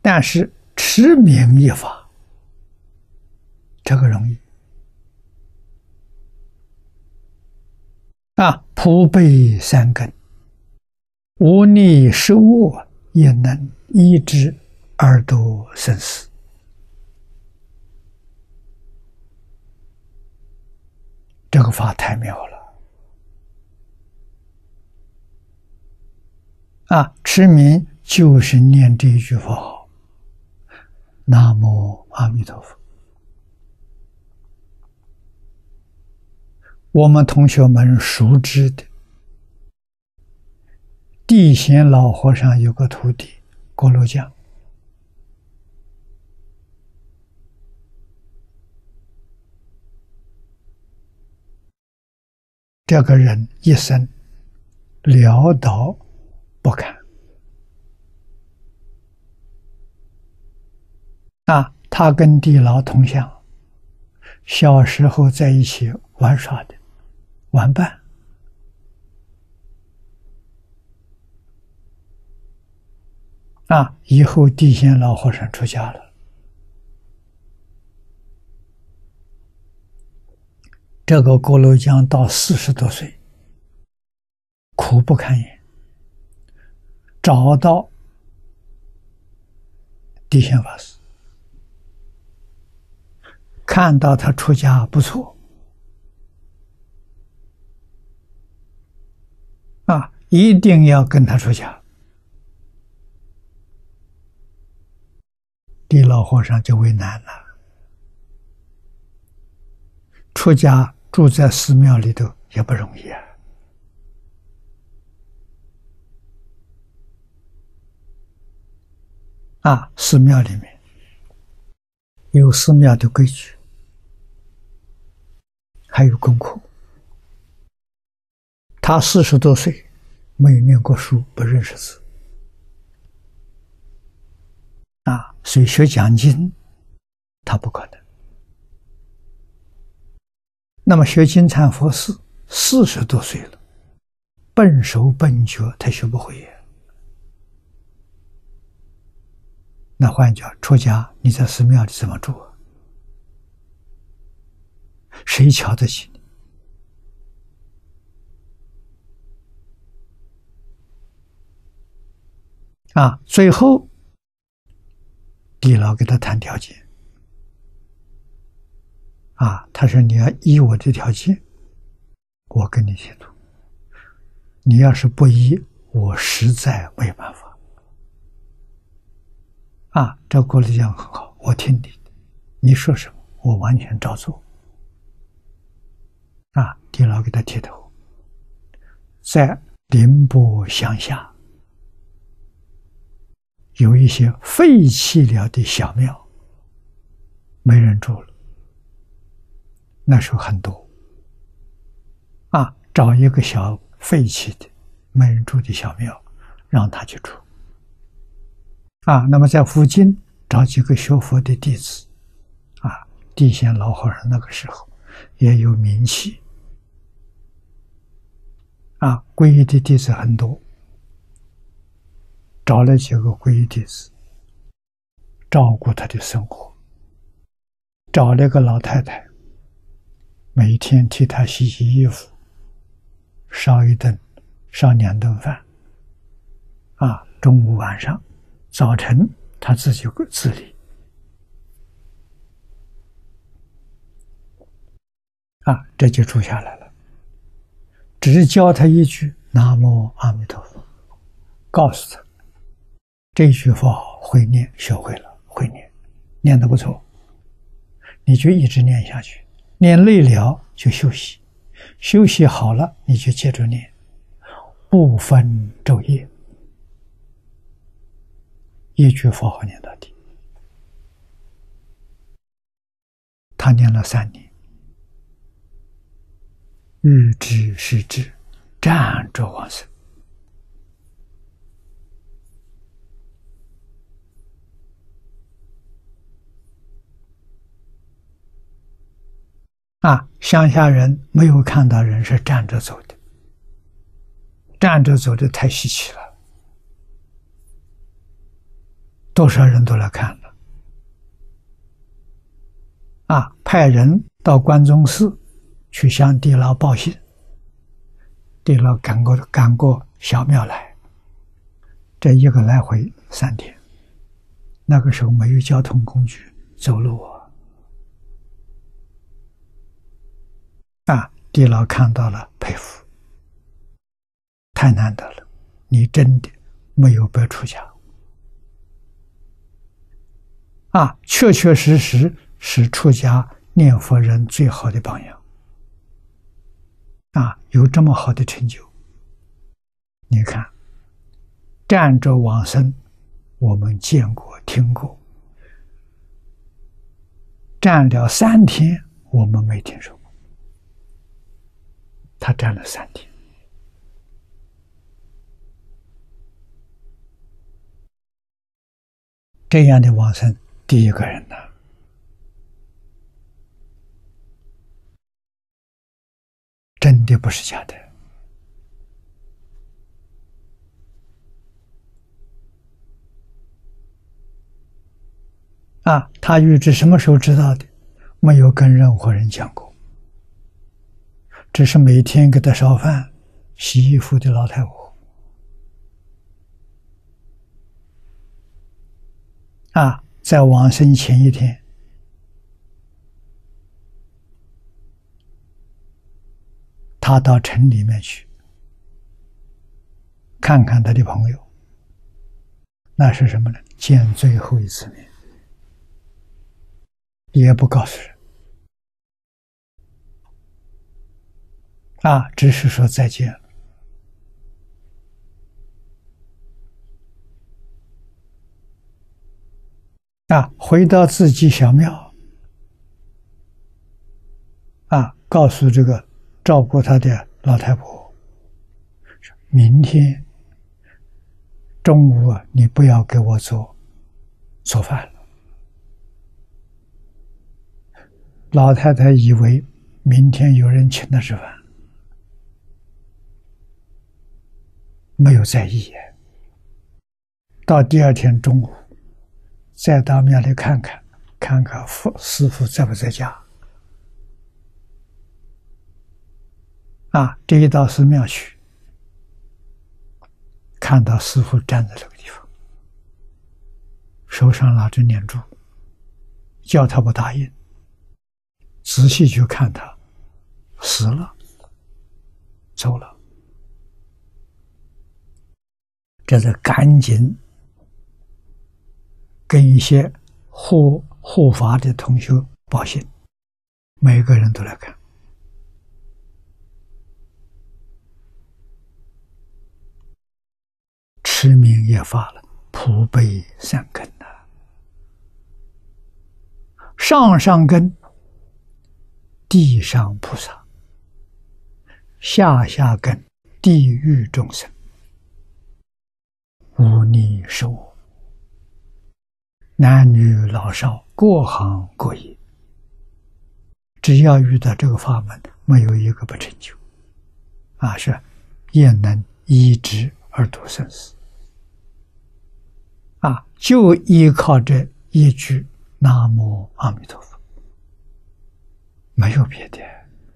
但是持名一法，这个容易普被三根，无逆失恶，也能依之而度生死。这个法太妙了持名就是念这一句佛号，南无阿弥陀佛。我们同学们熟知的地贤老和尚有个徒弟锅炉匠，这个人一生潦倒不堪他跟地老同乡，小时候在一起玩耍的玩伴以后地贤老和尚出家了，这个锅炉匠到40多岁，苦不堪言，找到地贤法师，看到他出家不错一定要跟他出家。地老和尚就为难了，出家住在寺庙里头也不容易寺庙里面有寺庙的规矩，还有功课。他40多岁，没有念过书，不认识字所以学讲经他不可能。那么学金蝉佛寺40多岁了，笨手笨脚他学不会那换句话，出家你在寺庙里怎么住谁瞧得起你最后地老给他谈条件他说你要依我的条件，我跟你剃度，你要是不依，我实在没办法这锅炉匠很好，我听你的，你说什么我完全照做地老给他剃头，在宁波乡下有一些废弃了的小庙，没人住了，那时候很多找一个小废弃的没人住的小庙让他去住那么在附近找几个学佛的弟子地贤老和尚那个时候也有名气皈依的弟子很多，找了几个皈依弟子照顾他的生活，找了个老太太每天替他洗洗衣服，烧2顿饭中午晚上，早晨他自己自理这就住下来了。只教他一句南无阿弥陀佛，告诉他这句佛号会念，学会了会念，念得不错，你就一直念下去，念累了就休息，休息好了你就接着念，不分昼夜，一句佛号念到底。他念了3年，欲知是知，站着往生乡下人没有看到人是站着走的，站着走的太稀奇了多少人都来看了。派人到关中寺去向地老报信，地老赶过小庙来，这一个来回3天。那个时候没有交通工具，走路地老看到了，佩服，太难得了，你真的没有白出家确确实实是出家念佛人最好的榜样有这么好的成就。你看站着往生我们见过听过，站了3天我们没听说过，他站了3天。这样的往生第一个人呢，真的不是假的他预知什么时候知道的？没有跟任何人讲过，只是每天给他烧饭洗衣服的老太婆在往生前一天，他到城里面去看看他的朋友，那是什么呢？见最后一次面，也不告诉人只是说再见了回到自己小庙告诉这个照顾他的老太婆，明天中午你不要给我做饭了。老太太以为明天有人请她吃饭，没有在意。到第2天中午再到庙里看看师父在不在家这一到寺庙去，看到师父站在这个地方，手上拿着念珠，叫他不答应，仔细去看他死了，走了。这是赶紧跟一些护法的同学报信，每个人都来看。持名也发了，普被3根上根地上菩萨，下根地狱众生，无逆受我，男女老少各行各业，只要遇到这个法门，没有一个不成就是也能依之而度生死就依靠这一句南无阿弥陀佛，没有别的，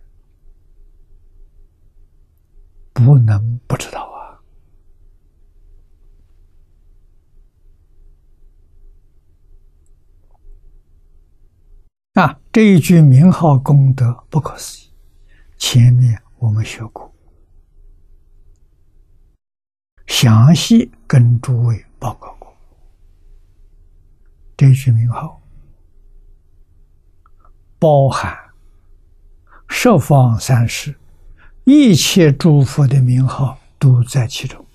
不能不知道这一句名号功德不可思议，前面我们学过，详细跟诸位报告过。这一句名号包含十方三世一切诸佛的名号都在其中。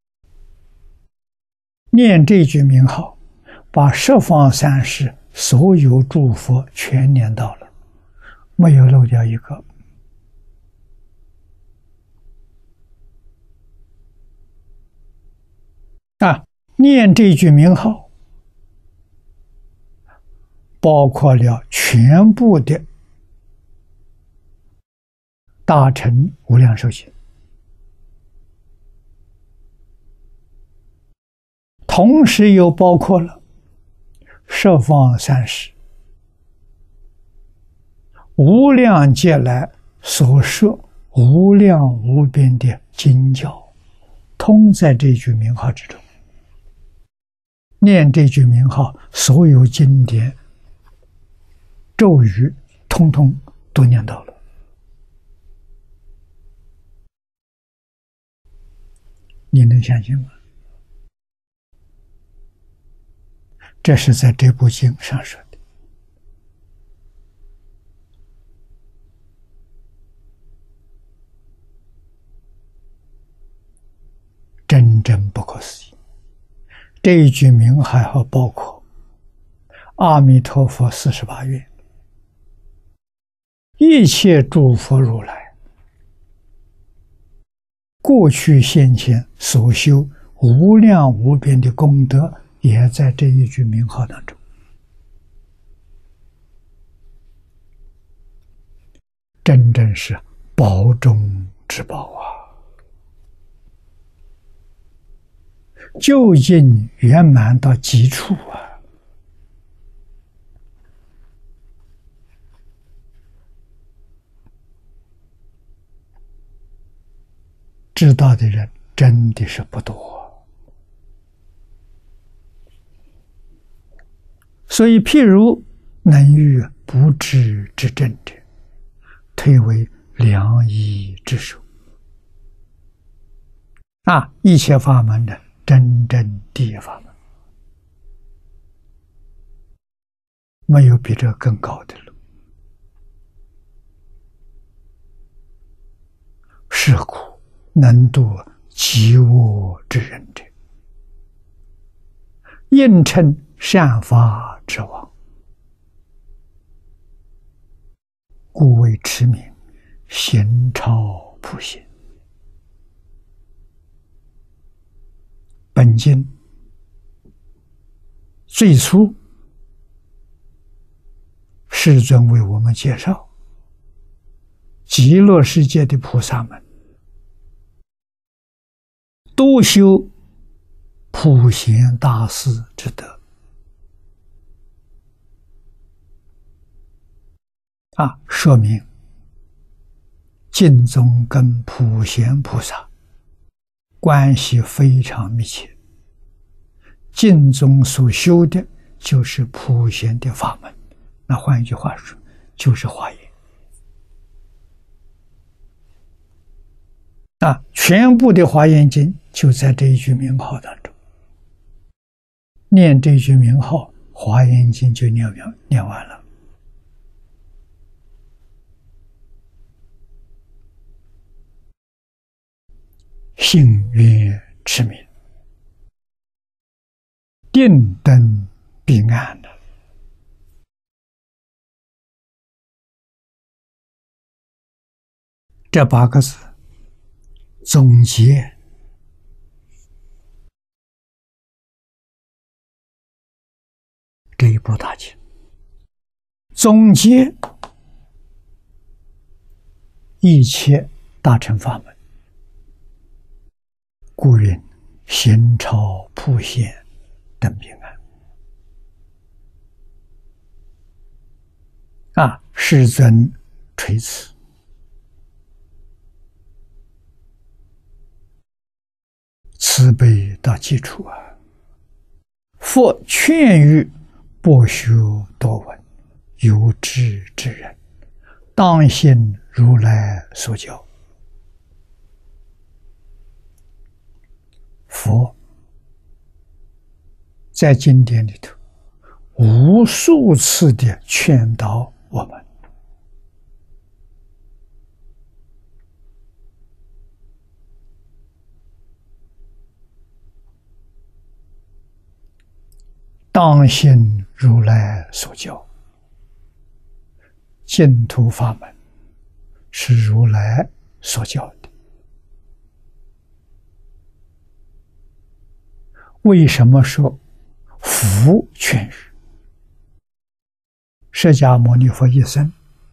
念这句名号，把十方三世所有诸佛全念到了，没有漏掉一个。念这句名号包括了全部的大乘无量寿经，同时又包括了十方三世无量劫来所设无量无边的经教，通在这句名号之中。念这句名号，所有经典咒语通通都念到了。你能相信吗？这是在这部经上说的。真正不可思议。这一句名还好包括阿弥陀佛48愿，一切诸佛如来过去现前所修无量无边的功德，也在这一句名号当中。真正是宝中之宝啊！究竟圆满到极处啊！知道的人真的是不多，所以譬如能遇不知之证者，推为良医之首啊！一切法门的真正第一法门，没有比这更高的了。是故能度极恶之人者，应称善法之王，故为持名行超普贤。本经最初世尊为我们介绍极乐世界的菩萨们都修普贤大士之德啊，说明净宗跟普贤菩萨关系非常密切。净宗所修的就是普贤的法门，那换一句话说，就是华严啊！全部的华严经就在这一句名号当中。念这句名号，华严经就念完了。信愿持名，定登彼岸的。这8个字总结这一部大经，总结一切大乘法门，故云行超普贤登彼岸啊！世尊垂慈，慈悲到极处啊！佛劝喻博学多闻有志之人，当信如来所教。佛在经典里头无数次的劝导我们，当信如来所教。净土法门是如来所教的。为什么说福劝喻？释迦牟尼佛一生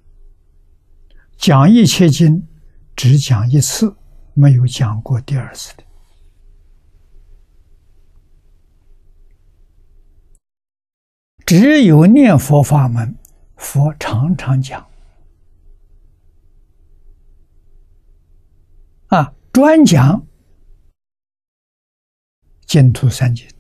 讲一切经只讲一次，没有讲过第二次的。 只有念佛法门，佛常常讲专讲净土三经。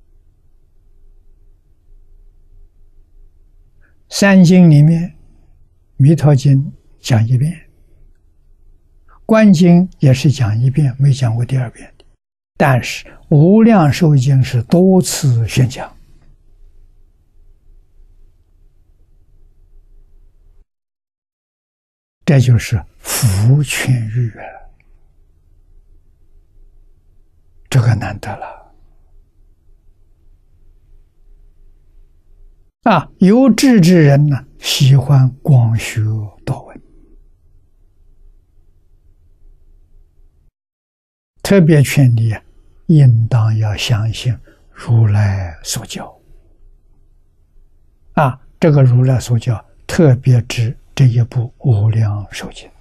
三经里面，《弥陀经》讲一遍，《观经》也是讲一遍，没讲过第二遍的。但是《无量寿经》是多次宣讲。这就是福全育这个难得了。有志之人呢，喜欢广学多闻，特别劝你应当要相信如来所教。这个如来所教特别指这一部《无量寿经》，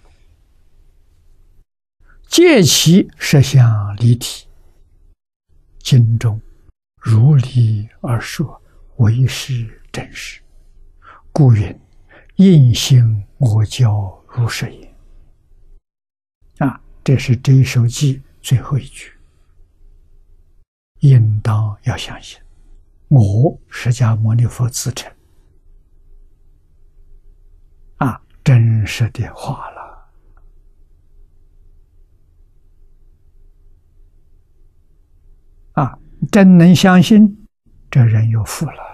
借其实相离体，经中如理而说，为是真实，故云应行我教如是也。这是这一首偈最后一句，应当要相信，我释迦牟尼佛自称真实的话了。真能相信，这人有福了。